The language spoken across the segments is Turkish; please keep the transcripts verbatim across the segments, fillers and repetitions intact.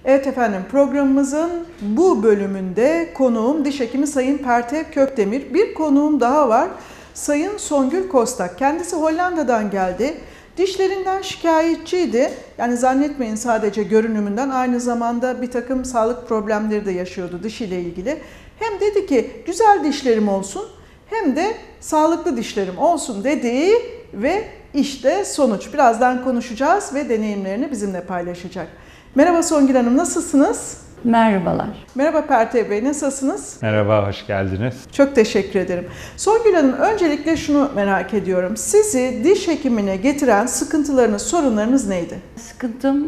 Evet efendim, programımızın bu bölümünde konuğum diş hekimi Sayın Pertev Kökdemir. Bir konuğum daha var. Sayın Songül Kostak. Kendisi Hollanda'dan geldi. Dişlerinden şikayetçiydi. Yani zannetmeyin sadece görünümünden, aynı zamanda bir takım sağlık problemleri de yaşıyordu dişiyle ilgili. Hem dedi ki güzel dişlerim olsun hem de sağlıklı dişlerim olsun dediği ve işte sonuç. Birazdan konuşacağız ve deneyimlerini bizimle paylaşacak. Merhaba Songül Hanım, nasılsınız? Merhabalar. Merhaba Pertev Bey, nasılsınız? Merhaba, hoş geldiniz. Çok teşekkür ederim. Songül Hanım, öncelikle şunu merak ediyorum. Sizi diş hekimine getiren sıkıntılarınız, sorunlarınız neydi? Sıkıntım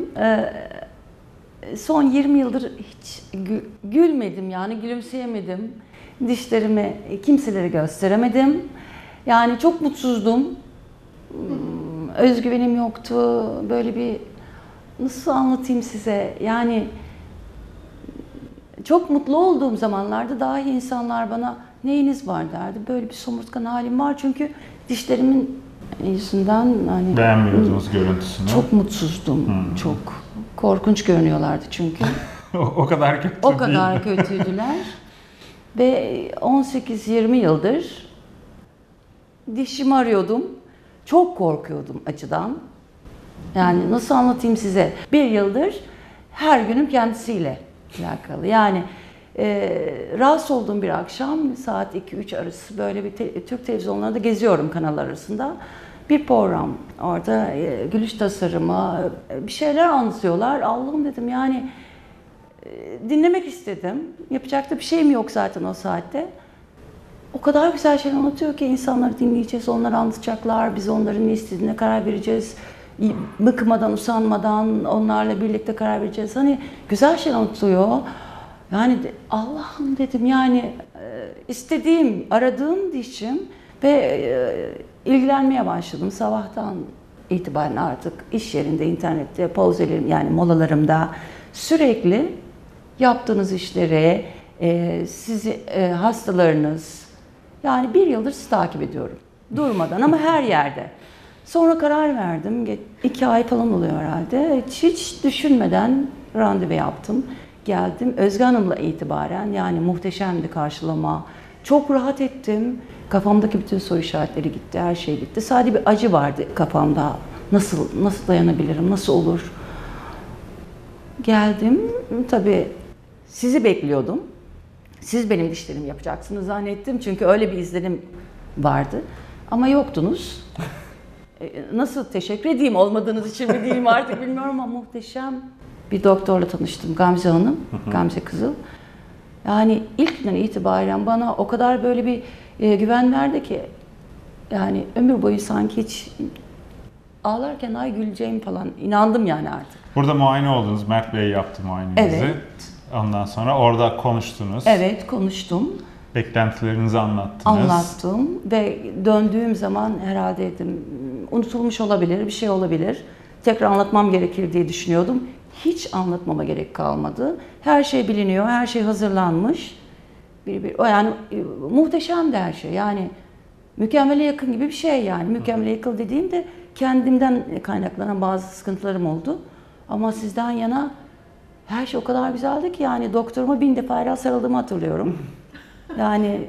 son yirmi yıldır hiç gülmedim, yani gülümseyemedim. Dişlerimi kimselere gösteremedim. Yani çok mutsuzdum. Özgüvenim yoktu. Böyle bir, nasıl anlatayım size? Yani çok mutlu olduğum zamanlarda dahi insanlar bana neyiniz var derdi. Böyle bir somurtkan halim var çünkü dişlerimin yüzünden hani beğenmiyordunuz görüntüsünü. Çok mutsuzdum. Hmm. Çok korkunç görünüyorlardı çünkü. o kadar kötü O değil. kadar kötüydüler. Ve on sekiz yirmi yıldır dişimi arıyordum. Çok korkuyordum acıdan. Yani nasıl anlatayım size? Bir yıldır her günüm kendisiyle alakalı. Yani e, rahatsız olduğum bir akşam saat iki üç arası böyle bir te- Türk televizyonlarında geziyorum, kanallar arasında. Bir program orada e, gülüş tasarımı e, bir şeyler anlatıyorlar. Allah'ım dedim, yani e, dinlemek istedim. Yapacak da bir şeyim yok zaten o saatte. O kadar güzel şeyler anlatıyor ki insanları dinleyeceğiz, onlar anlatacaklar, biz onların ne istediğine karar vereceğiz. Bıkmadan, usanmadan onlarla birlikte karar vereceğiz. Hani güzel şey anlatıyor. Yani Allah'ım dedim, yani istediğim, aradığım dişim ve ilgilenmeye başladım. Sabahtan itibaren artık iş yerinde, internette, pauzelerim, yani molalarımda sürekli yaptığınız işlere, sizi, hastalarınız, yani bir yıldır sizi takip ediyorum. Durmadan ama her yerde. Sonra karar verdim. İki ay falan oluyor herhalde. Hiç, hiç düşünmeden randevu yaptım. Geldim. Özge Hanım'la itibaren, yani muhteşemdi karşılama. Çok rahat ettim. Kafamdaki bütün soru işaretleri gitti. Her şey gitti. Sadece bir acı vardı kafamda. Nasıl, nasıl dayanabilirim? Nasıl olur? Geldim. Tabii sizi bekliyordum. Siz benim dişlerimi yapacaksınız zannettim. Çünkü öyle bir izlenim vardı. Ama yoktunuz. Nasıl teşekkür edeyim, olmadığınız için mi diyeyim artık bilmiyorum ama muhteşem bir doktorla tanıştım, Gamze Hanım, Gamze Kızıl. Yani ilk günden itibaren bana o kadar böyle bir e, güven verdi ki, yani ömür boyu sanki hiç ağlarken ay güleceğim falan, inandım yani artık. Burada muayene oldunuz, Mert Bey yaptı muayenenizi. Evet. Ondan sonra orada konuştunuz. Evet, konuştum. Beklentilerinizi anlattınız. Anlattım ve döndüğüm zaman herhalde dedim, unutulmuş olabilir, bir şey olabilir. Tekrar anlatmam gerekir diye düşünüyordum. Hiç anlatmama gerek kalmadı. Her şey biliniyor, her şey hazırlanmış. Bir, bir, o yani muhteşemdi her şey. Yani mükemmele yakın gibi bir şey yani. Mükemmele yakın dediğimde kendimden kaynaklanan bazı sıkıntılarım oldu. Ama sizden yana her şey o kadar güzeldi ki, yani doktoruma bin defa herhalde sarıldığımı hatırlıyorum. Yani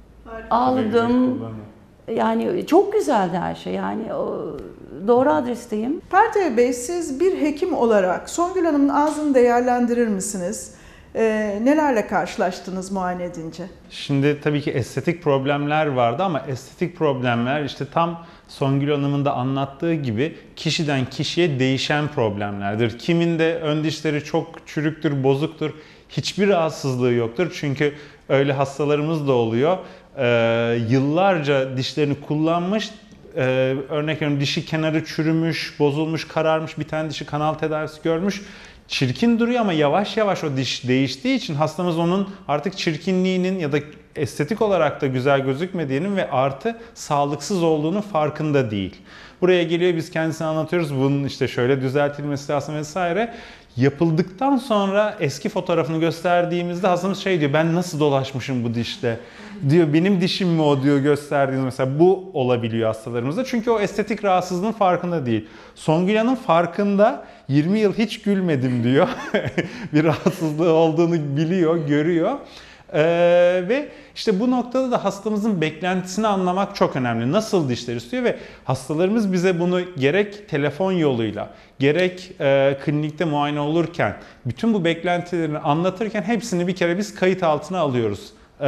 ağladım. Yani çok güzeldi her şey. Yani o, doğru adresteyim. Pertev Bey, siz bir hekim olarak Songül Hanım'ın ağzını değerlendirir misiniz? Ee, nelerle karşılaştınız muayene edince? Şimdi tabii ki estetik problemler vardı ama estetik problemler işte tam Songül Hanım'ın da anlattığı gibi kişiden kişiye değişen problemlerdir. Kiminde ön dişleri çok çürüktür, bozuktur. Hiçbir rahatsızlığı yoktur. Çünkü öyle hastalarımız da oluyor. Ee, yıllarca dişlerini kullanmış. Ee, örnek veriyorum, dişi kenarı çürümüş, bozulmuş, kararmış. Bir tane dişi kanal tedavisi görmüş. Çirkin duruyor ama yavaş yavaş o diş değiştiği için hastamız onun artık çirkinliğinin ya da estetik olarak da güzel gözükmediğinin ve artı sağlıksız olduğunun farkında değil. Buraya geliyor, biz kendisine anlatıyoruz, bunun işte şöyle düzeltilmesi lazım vesaire. Yapıldıktan sonra eski fotoğrafını gösterdiğimizde hastamız şey diyor, ben nasıl dolaşmışım bu dişte diyor, benim dişim mi o diyor gösterdiğiniz, mesela bu olabiliyor hastalarımızda. Çünkü o estetik rahatsızlığın farkında değil. Songül Hanım farkında, yirmi yıl hiç gülmedim diyor. Bir rahatsızlığı olduğunu biliyor, görüyor. Ee, ve işte bu noktada da hastamızın beklentisini anlamak çok önemli. Nasıl dişler istiyor ve hastalarımız bize bunu gerek telefon yoluyla, gerek e, klinikte muayene olurken, bütün bu beklentilerini anlatırken hepsini bir kere biz kayıt altına alıyoruz. Ee,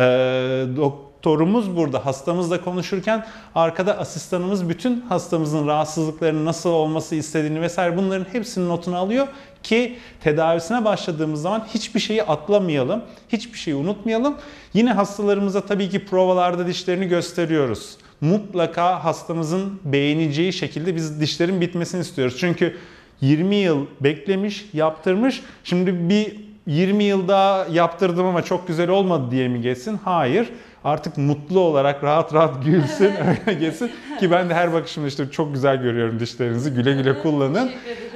doktorumuz burada hastamızla konuşurken arkada asistanımız bütün hastamızın rahatsızlıklarının nasıl olması istediğini vesaire bunların hepsinin notunu alıyor ki tedavisine başladığımız zaman hiçbir şeyi atlamayalım, hiçbir şeyi unutmayalım. Yine hastalarımıza tabii ki provalarda dişlerini gösteriyoruz. Mutlaka hastamızın beğeneceği şekilde biz dişlerin bitmesini istiyoruz. Çünkü yirmi yıl beklemiş, yaptırmış. Şimdi bir yirmi yıl daha yaptırdım ama çok güzel olmadı diye mi geçsin? Hayır. Artık mutlu olarak rahat rahat gülsün, öyle geçsin. Ki ben de her bakışımda işte çok güzel görüyorum dişlerinizi. Güle güle kullanın.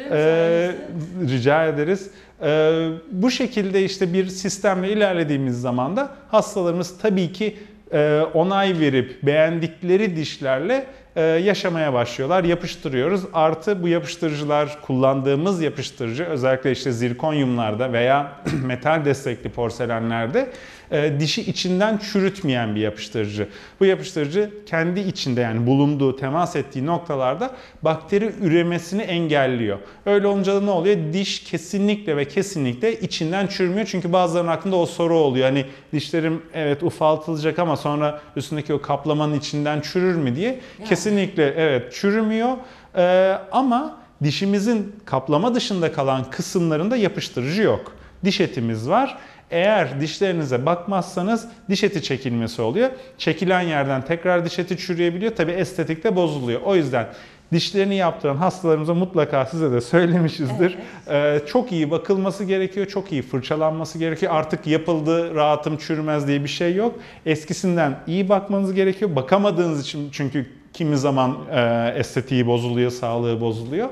Ee, rica ederiz. Ee, bu şekilde işte bir sistemle ilerlediğimiz zaman da hastalarımız tabii ki e, onay verip beğendikleri dişlerle e, yaşamaya başlıyorlar. Yapıştırıyoruz. Artı bu yapıştırıcılar, kullandığımız yapıştırıcı özellikle işte zirkonyumlarda veya metal destekli porselenlerde e, dişi içinden çürütmeyen bir yapıştırıcı. Bu yapıştırıcı kendi içinde yani bulunduğu, temas ettiği noktalarda bakteri üremesini engelliyor. Öyle olunca da ne oluyor? Diş kesinlikle ve kesinlikle içinden çürümüyor. Çünkü bazılarının aklında o soru oluyor. Hani dişlerim evet ufaltılacak ama sonra üstündeki o kaplamanın içinden çürür mü diye. Yani. Kesinlikle evet çürümüyor. Ee, ama dişimizin kaplama dışında kalan kısımlarında yapıştırıcı yok. Diş etimiz var. Eğer dişlerinize bakmazsanız diş eti çekilmesi oluyor. Çekilen yerden tekrar diş eti çürüyebiliyor. Tabii estetikte bozuluyor. O yüzden dişlerini yaptıran hastalarımıza mutlaka size de söylemişizdir. Evet. Ee, çok iyi bakılması gerekiyor. Çok iyi fırçalanması gerekiyor. Artık yapıldı, rahatım, çürümez diye bir şey yok. Eskisinden iyi bakmanız gerekiyor. Bakamadığınız için çünkü kimi zaman e, estetiği bozuluyor, sağlığı bozuluyor.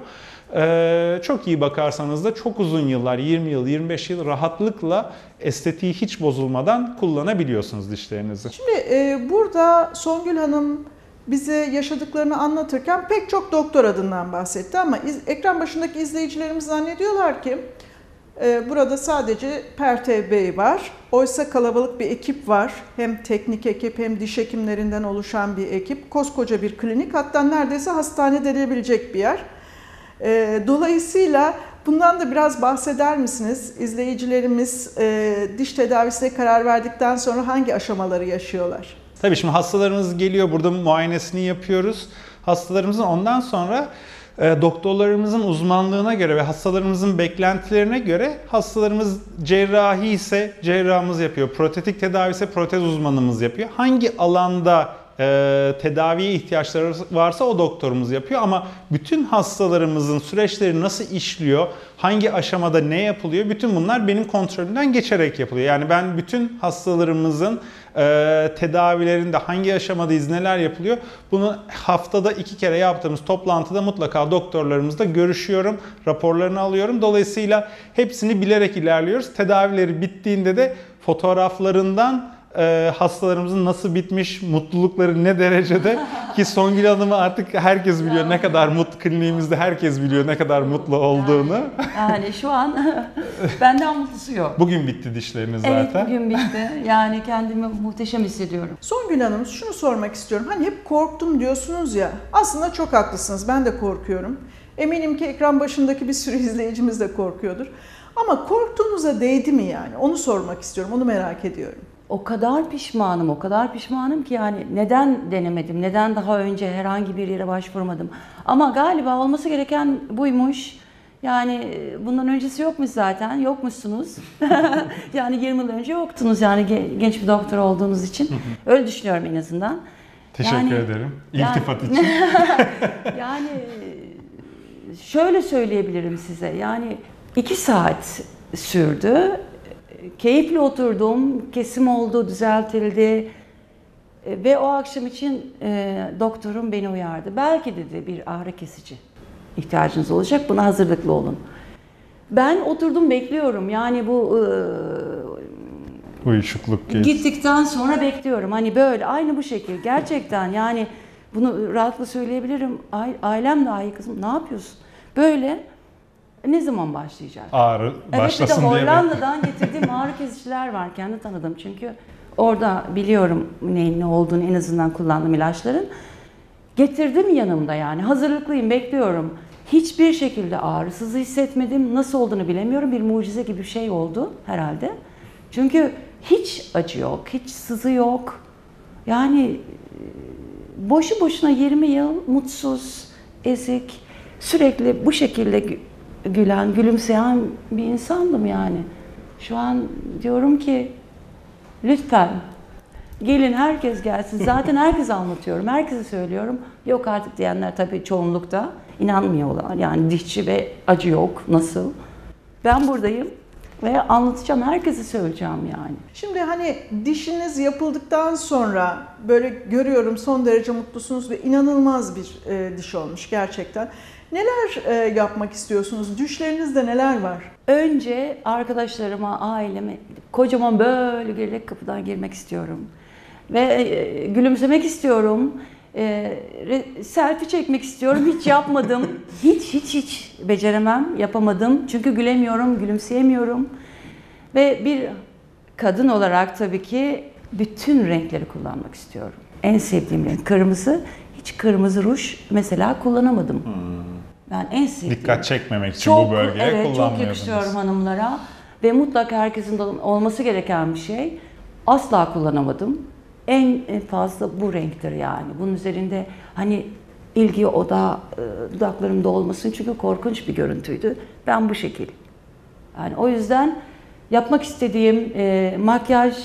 Ee, çok iyi bakarsanız da çok uzun yıllar, yirmi yıl, yirmi beş yıl rahatlıkla estetiği hiç bozulmadan kullanabiliyorsunuz dişlerinizi. Şimdi e, burada Songül Hanım bize yaşadıklarını anlatırken pek çok doktor adından bahsetti ama iz, ekran başındaki izleyicilerimiz zannediyorlar ki e, burada sadece Pertev Bey var. Oysa kalabalık bir ekip var. Hem teknik ekip hem diş hekimlerinden oluşan bir ekip. Koskoca bir klinik, hatta neredeyse hastane denilebilecek bir yer. Dolayısıyla bundan da biraz bahseder misiniz? İzleyicilerimiz e, diş tedavisine karar verdikten sonra hangi aşamaları yaşıyorlar? Tabii şimdi hastalarımız geliyor, burada muayenesini yapıyoruz. Hastalarımızın ondan sonra e, doktorlarımızın uzmanlığına göre ve hastalarımızın beklentilerine göre hastalarımız cerrahi ise cerrahımız yapıyor. Protetik tedavi ise protez uzmanımız yapıyor. Hangi alanda E, tedaviye ihtiyaçları varsa o doktorumuz yapıyor ama bütün hastalarımızın süreçleri nasıl işliyor, hangi aşamada ne yapılıyor, bütün bunlar benim kontrolümden geçerek yapılıyor. Yani ben bütün hastalarımızın e, tedavilerinde hangi aşamadayız, neler yapılıyor, bunu haftada iki kere yaptığımız toplantıda mutlaka doktorlarımızla görüşüyorum, raporlarını alıyorum. Dolayısıyla hepsini bilerek ilerliyoruz. Tedavileri bittiğinde de fotoğraflarından Ee, hastalarımızın nasıl bitmiş, mutlulukları ne derecede ki Songül Hanım'ı artık herkes biliyor ne kadar mutlu, kliniğimizde herkes biliyor ne kadar mutlu olduğunu. Yani, yani şu an benden mutlusu yok. Bugün bitti dişleriniz zaten. Evet bugün bitti. Yani kendimi muhteşem hissediyorum. Songül Hanım şunu sormak istiyorum. Hani hep korktum diyorsunuz ya. Aslında çok haklısınız. Ben de korkuyorum. Eminim ki ekran başındaki bir sürü izleyicimiz de korkuyordur. Ama korktuğunuza değdi mi yani? Onu sormak istiyorum. Onu merak ediyorum. O kadar pişmanım, o kadar pişmanım ki yani neden denemedim, neden daha önce herhangi bir yere başvurmadım. Ama galiba olması gereken buymuş. Yani bundan öncesi yokmuş zaten, yokmuşsunuz. Yani yirmi yıl önce yoktunuz yani genç bir doktor olduğunuz için. Öyle düşünüyorum en azından. Teşekkür yani, ederim. İltifat yani, için. Yani şöyle söyleyebilirim size, yani iki saat sürdü. Keyifli oturdum, kesim oldu, düzeltildi ve o akşam için e, doktorum beni uyardı. Belki dedi bir ağrı kesici ihtiyacınız olacak, buna hazırlıklı olun. Ben oturdum bekliyorum. Yani bu e, uyuşukluk geçti. Gittikten sonra bekliyorum. Hani böyle aynı bu şekil. Gerçekten yani bunu rahatlıkla söyleyebilirim. Ailem dahi kızım ne yapıyorsun? Böyle ne zaman başlayacak? Ağrı başlasın evet, bir de diye. Hollanda'dan getirdiğim ağrı kesiciler var. Kendi tanıdım çünkü orada biliyorum neyin ne olduğunu, en azından kullandığım ilaçların. Getirdim yanımda yani. Hazırlıklıyım, bekliyorum. Hiçbir şekilde ağrısızı hissetmedim. Nasıl olduğunu bilemiyorum. Bir mucize gibi bir şey oldu herhalde. Çünkü hiç acı yok, hiç sızı yok. Yani boşu boşuna yirmi yıl mutsuz, ezik, sürekli bu şekilde gülen, gülümseyen bir insandım yani. Şu an diyorum ki lütfen gelin, herkes gelsin. Zaten herkese anlatıyorum, herkese söylüyorum. Yok artık diyenler tabii çoğunlukta inanmıyorlar. Yani dişçi ve acı yok, nasıl? Ben buradayım ve anlatacağım, herkese söyleyeceğim yani. Şimdi hani dişiniz yapıldıktan sonra böyle görüyorum son derece mutlusunuz ve inanılmaz bir e, diş olmuş gerçekten. Neler e, yapmak istiyorsunuz? Düşlerinizde neler var? Önce arkadaşlarıma, aileme kocaman böyle gelerek kapıdan girmek istiyorum. Ve e, gülümsemek istiyorum. E, selfie çekmek istiyorum. Hiç yapmadım. Hiç hiç hiç beceremem, yapamadım. Çünkü gülemiyorum, gülümseyemiyorum. Ve bir kadın olarak tabii ki bütün renkleri kullanmak istiyorum. En sevdiğim renk kırmızı. Hiç kırmızı ruj mesela kullanamadım. Hmm. Ben en sevdiğim. Dikkat çekmemek için çok, bu bölgeye evet, kullanmıyordunuz. Çok yakışıyorum hanımlara ve mutlaka herkesin olması gereken bir şey. Asla kullanamadım. En fazla bu renktir yani. Bunun üzerinde hani ilgi oda dudaklarımda olmasın çünkü korkunç bir görüntüydü. Ben bu şekil. Yani o yüzden yapmak istediğim e, makyaj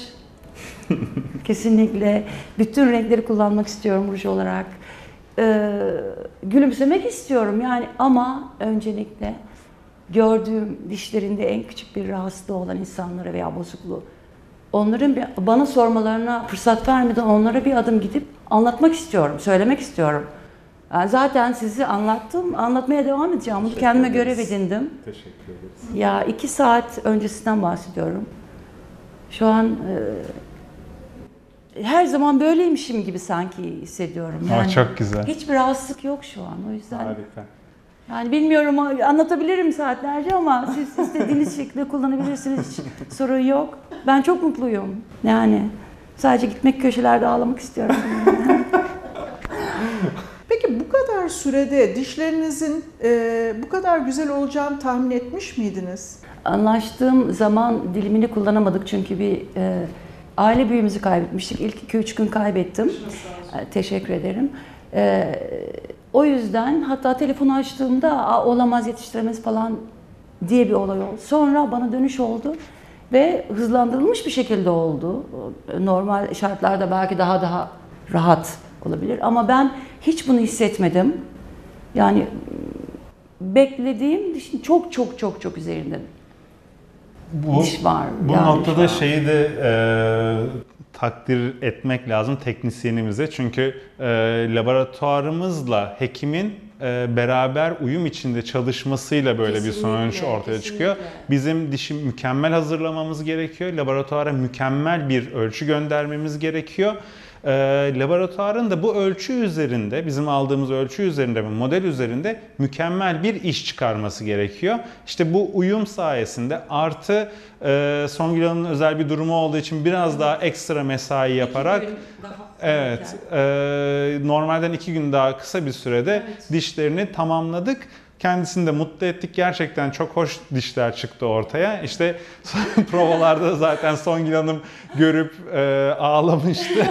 kesinlikle bütün renkleri kullanmak istiyorum ruj olarak. Ee, gülümsemek istiyorum yani, ama öncelikle gördüğüm dişlerinde en küçük bir rahatsızlığı olan insanlara veya bozukluğu, onların bir, bana sormalarına fırsat vermeden onlara bir adım gidip anlatmak istiyorum, söylemek istiyorum. Yani zaten sizi anlattım, anlatmaya devam edeceğim. Bunu kendime görev edindim. Teşekkür ederiz. Ya iki saat öncesinden bahsediyorum. Şu an e, her zaman böyleymişim gibi sanki hissediyorum. Yani Ama çok güzel. Hiçbir rahatsızlık yok şu an, o yüzden. Harika. Yani bilmiyorum, anlatabilirim saatlerce ama siz istediğiniz şekilde kullanabilirsiniz. Hiç sorun yok. Ben çok mutluyum. Yani sadece gitmek, köşelerde ağlamak istiyorum. Peki bu kadar sürede dişlerinizin e, bu kadar güzel olacağını tahmin etmiş miydiniz? Anlaştığım zaman dilimini kullanamadık çünkü bir e, aile büyüğümüzü kaybetmiştik. İlk iki üç gün kaybettim. E, teşekkür ederim. E, o yüzden hatta telefonu açtığımda olamaz, yetiştiremez falan diye bir olay oldu. Sonra bana dönüş oldu ve hızlandırılmış bir şekilde oldu. Normal şartlarda belki daha daha rahat olabilir ama ben hiç bunu hissetmedim. Yani beklediğim dişin çok çok çok çok üzerinde bu, diş var. Bu yani noktada şeyi de e, takdir etmek lazım teknisyenimize. Çünkü e, laboratuvarımızla hekimin e, beraber uyum içinde çalışmasıyla böyle kesinlikle, bir sonuç ortaya kesinlikle. çıkıyor. Bizim dişi mükemmel hazırlamamız gerekiyor. Laboratuvara mükemmel bir ölçü göndermemiz gerekiyor. E, laboratuvarın da bu ölçü üzerinde, bizim aldığımız ölçü üzerinde ve model üzerinde mükemmel bir iş çıkarması gerekiyor. İşte bu uyum sayesinde artı e, Songül Hanım'ın özel bir durumu olduğu için biraz daha ekstra mesai yaparak evet e, normalden iki gün daha kısa bir sürede evet. dişlerini tamamladık. Kendisini de mutlu ettik. Gerçekten çok hoş dişler çıktı ortaya. İşte provalarda zaten Songül Hanım görüp e, ağlamıştı.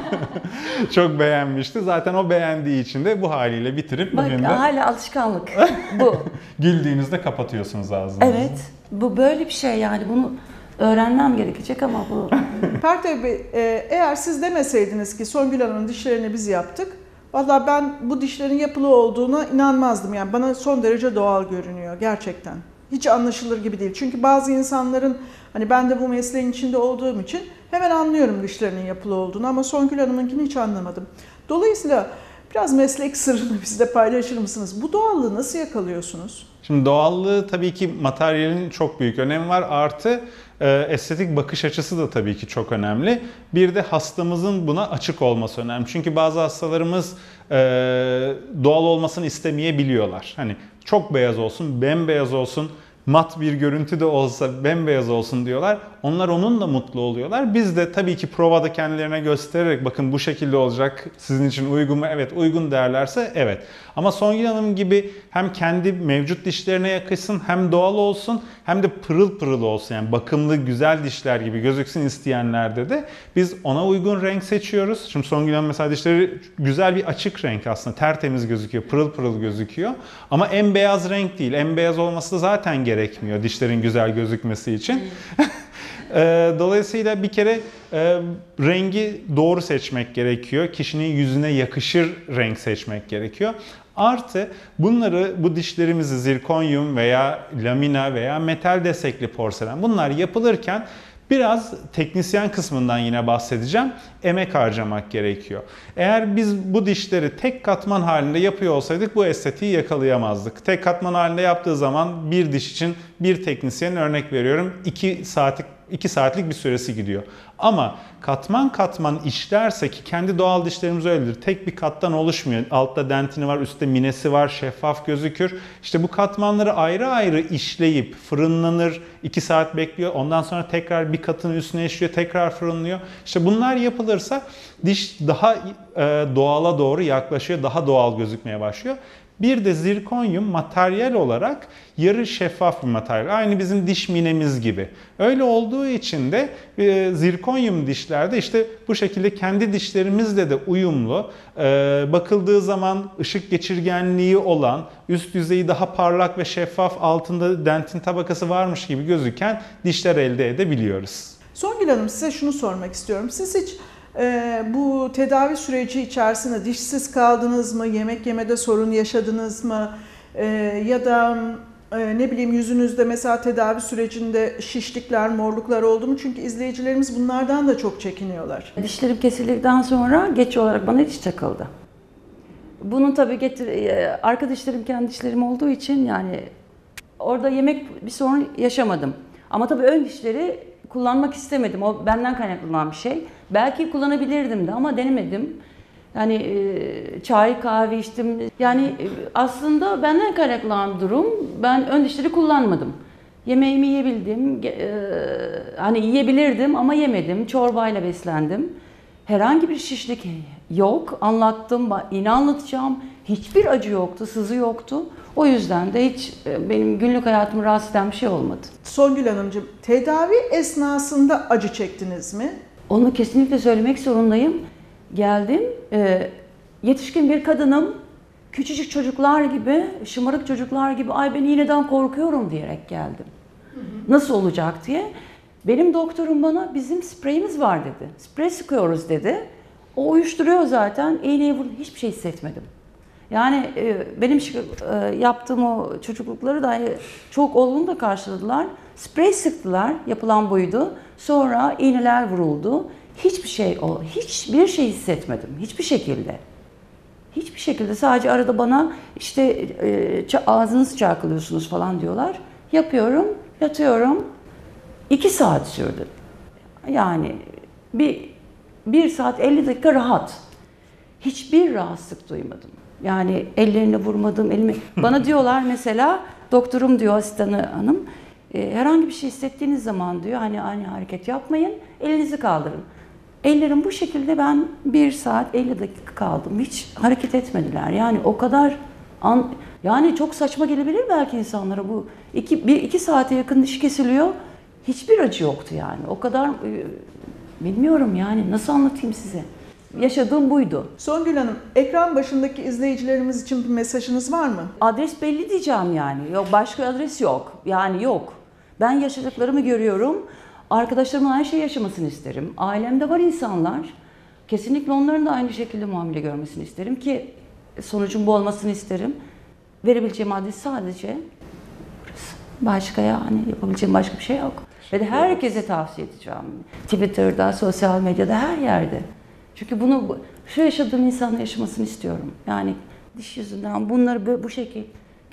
Çok beğenmişti. Zaten o beğendiği için de bu haliyle bitirip bak, bugün de... hala alışkanlık bu. Güldüğünüzde kapatıyorsunuz ağzınızı. Evet. Bu böyle bir şey yani. Bunu öğrenmem gerekecek ama bu... Pertev Bey, eğer siz demeseydiniz ki Songül Hanım'ın dişlerini biz yaptık, vallahi ben bu dişlerin yapılı olduğuna inanmazdım. Yani bana son derece doğal görünüyor gerçekten. Hiç anlaşılır gibi değil. Çünkü bazı insanların, hani ben de bu mesleğin içinde olduğum için hemen anlıyorum dişlerinin yapılı olduğunu ama Songül Hanım'ınkini hiç anlamadım. Dolayısıyla biraz meslek sırrını bizle paylaşır mısınız? Bu doğallığı nasıl yakalıyorsunuz? Şimdi doğallığı tabii ki materyalin çok büyük önemi var. Artı e, estetik bakış açısı da tabii ki çok önemli. Bir de hastamızın buna açık olması önemli. Çünkü bazı hastalarımız e, doğal olmasını istemeyebiliyorlar. Hani çok beyaz olsun, bembeyaz olsun, mat bir görüntü de olsa bembeyaz olsun diyorlar. Onlar onunla mutlu oluyorlar. Biz de tabii ki provada kendilerine göstererek bakın bu şekilde olacak, sizin için uygun mu? Evet, uygun derlerse evet. Ama Songül Hanım gibi hem kendi mevcut dişlerine yakışsın, hem doğal olsun, hem de pırıl pırıl olsun. Yani bakımlı, güzel dişler gibi gözüksün isteyenlerde de biz ona uygun renk seçiyoruz. Şimdi Songül Hanım mesela dişleri güzel bir açık renk aslında. Tertemiz gözüküyor, pırıl pırıl gözüküyor. Ama en beyaz renk değil. En beyaz olması da zaten gerekmiyor dişlerin güzel gözükmesi için. Dolayısıyla bir kere e, rengi doğru seçmek gerekiyor. Kişinin yüzüne yakışır renk seçmek gerekiyor. Artı bunları, bu dişlerimizi zirkonyum veya lamina veya metal destekli porselen, bunlar yapılırken biraz teknisyen kısmından yine bahsedeceğim. Emek harcamak gerekiyor. Eğer biz bu dişleri tek katman halinde yapıyor olsaydık bu estetiği yakalayamazdık. Tek katman halinde yaptığı zaman bir diş için bir teknisyenin, örnek veriyorum, iki saatlik iki saatlik bir süresi gidiyor. Ama katman katman işlerse, ki kendi doğal dişlerimiz öyledir. Tek bir kattan oluşmuyor. Altta dentini var, üstte minesi var, şeffaf gözükür. İşte bu katmanları ayrı ayrı işleyip fırınlanır, iki saat bekliyor. Ondan sonra tekrar bir katın üstüne işliyor, tekrar fırınlıyor. İşte bunlar yapılırsa diş daha e, doğala doğru yaklaşıyor, daha doğal gözükmeye başlıyor. Bir de zirkonyum materyal olarak yarı şeffaf bir materyal. Aynı bizim diş minemiz gibi. Öyle olduğu için de e, zirkonyum dişlerde işte bu şekilde kendi dişlerimizle de uyumlu, e, bakıldığı zaman ışık geçirgenliği olan, üst yüzeyi daha parlak ve şeffaf, altında dentin tabakası varmış gibi gözüken dişler elde edebiliyoruz. Songül Hanım, size şunu sormak istiyorum. Siz hiç Ee, bu tedavi süreci içerisinde dişsiz kaldınız mı, yemek yemede sorun yaşadınız mı, ee, ya da e, ne bileyim yüzünüzde mesela tedavi sürecinde şişlikler, morluklar oldu mu? Çünkü izleyicilerimiz bunlardan da çok çekiniyorlar. Dişlerim kesildikten sonra geç olarak bana diş çakıldı. Bunun tabii getir, arka dişlerim kendi dişlerim olduğu için yani orada yemek bir sorun yaşamadım. Ama tabii ön dişleri kullanmak istemedim. O benden kaynaklanan bir şey. Belki kullanabilirdim de ama denemedim. Yani e, çay, kahve içtim. Yani e, aslında benden kaynaklanan durum. Ben ön dişleri kullanmadım. Yemeğimi yiyebildim. E, hani yiyebilirdim ama yemedim. Çorbayla beslendim. Herhangi bir şişlik yok. Anlattım. Yine anlatacağım. Hiçbir acı yoktu, sızı yoktu. O yüzden de hiç benim günlük hayatımı rahatsız eden bir şey olmadı. Songül Hanımcığım, tedavi esnasında acı çektiniz mi? Onu kesinlikle söylemek zorundayım. Geldim, e, yetişkin bir kadınım, küçücük çocuklar gibi, şımarık çocuklar gibi, ay ben iğneden korkuyorum diyerek geldim. Hı hı. Nasıl olacak diye. Benim doktorum bana bizim spreyimiz var dedi. Sprey sıkıyoruz dedi. O uyuşturuyor zaten, iğneyi vurdu, hiçbir şey hissetmedim. Yani e, benim e, yaptığım o çocuklukları da çok olumlu da karşıladılar. Sprey sıktılar, yapılan buydu. Sonra iğneler vuruldu. Hiçbir şey, o hiçbir şey hissetmedim. Hiçbir şekilde. Hiçbir şekilde. Sadece arada bana işte e, ağzınızı çarpılıyorsunuz falan diyorlar. Yapıyorum, yatıyorum. İki saat sürdü. Yani bir, bir saat elli dakika rahat. Hiçbir rahatsızlık duymadım. Yani ellerini vurmadım, elimi... Bana diyorlar mesela, doktorum diyor, asistanı hanım, e, herhangi bir şey hissettiğiniz zaman diyor, hani aynı hareket yapmayın, elinizi kaldırın. Ellerim bu şekilde, ben bir saat elli dakika kaldım. Hiç hareket etmediler. Yani o kadar... An, yani çok saçma gelebilir belki insanlara bu. İki, bir, iki saate yakın diş kesiliyor, hiçbir acı yoktu yani. O kadar... E, bilmiyorum yani, nasıl anlatayım size? Yaşadığım buydu. Songül Hanım, ekran başındaki izleyicilerimiz için bir mesajınız var mı? Adres belli diyeceğim yani. Yok, başka adres yok. Yani yok. Ben yaşadıklarımı görüyorum. Arkadaşlarımın aynı şeyi yaşamasını isterim. Ailemde var insanlar. Kesinlikle onların da aynı şekilde muamele görmesini isterim ki sonucun bu olmasını isterim. Verebileceğim adres sadece burası. Başka yani yapabileceğim başka bir şey yok. Ve de herkese tavsiye edeceğim. Twitter'da, sosyal medyada, her yerde. Çünkü bunu, şu yaşadığım insanla yaşamasını istiyorum. Yani diş yüzünden bunları böyle bu şekil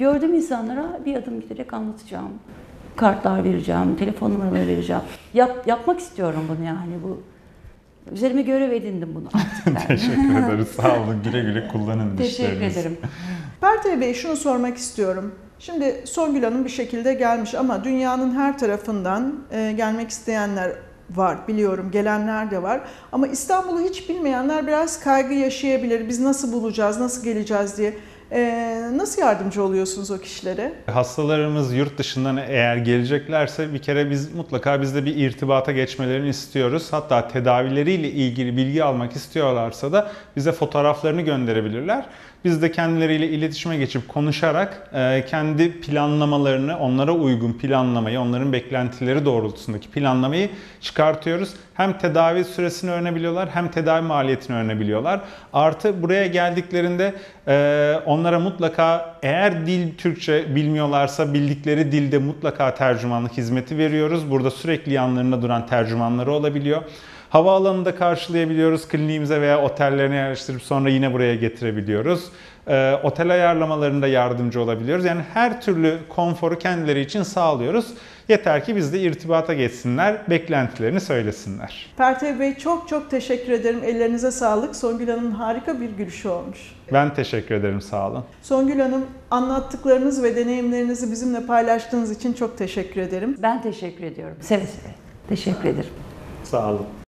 Gördüğüm insanlara bir adım giderek anlatacağım. Kartlar vereceğim, telefon numaraları vereceğim. Yap, yapmak istiyorum bunu yani. Bu üzerime görev edindim bunu artık ben. Teşekkür ederiz. Sağ olun. Güle güle kullanın Teşekkür dişlerinizi. ederim. Pertev Bey, şunu sormak istiyorum. Şimdi Songül Hanım bir şekilde gelmiş ama dünyanın her tarafından e, gelmek isteyenler var, biliyorum, gelenler de var. Ama İstanbul'u hiç bilmeyenler biraz kaygı yaşayabilir. Biz nasıl bulacağız, nasıl geleceğiz diye. E, nasıl yardımcı oluyorsunuz o kişilere? Hastalarımız yurt dışından eğer geleceklerse bir kere biz mutlaka bizde bir irtibata geçmelerini istiyoruz. Hatta tedavileriyle ilgili bilgi almak istiyorlarsa da bize fotoğraflarını gönderebilirler. Biz de kendileriyle iletişime geçip konuşarak e, kendi planlamalarını, onlara uygun planlamayı, onların beklentileri doğrultusundaki planlamayı çıkartıyoruz. Hem tedavi süresini öğrenebiliyorlar hem tedavi maliyetini öğrenebiliyorlar. Artı buraya geldiklerinde e, onlara mutlaka, eğer dil Türkçe bilmiyorlarsa bildikleri dilde mutlaka tercümanlık hizmeti veriyoruz. Burada sürekli yanlarında duran tercümanları olabiliyor. Havaalanında karşılayabiliyoruz, kliniğimize veya otellerine yerleştirip sonra yine buraya getirebiliyoruz. Ee, otel ayarlamalarında yardımcı olabiliyoruz. Yani her türlü konforu kendileri için sağlıyoruz. Yeter ki bizle irtibata geçsinler, beklentilerini söylesinler. Pertev Bey, çok çok teşekkür ederim. Ellerinize sağlık. Songül Hanım'ın harika bir gülüşü olmuş. Ben teşekkür ederim, sağ olun. Songül Hanım, anlattıklarınız ve deneyimlerinizi bizimle paylaştığınız için çok teşekkür ederim. Ben teşekkür ediyorum. Seve seve. Teşekkür ederim. Sağ olun.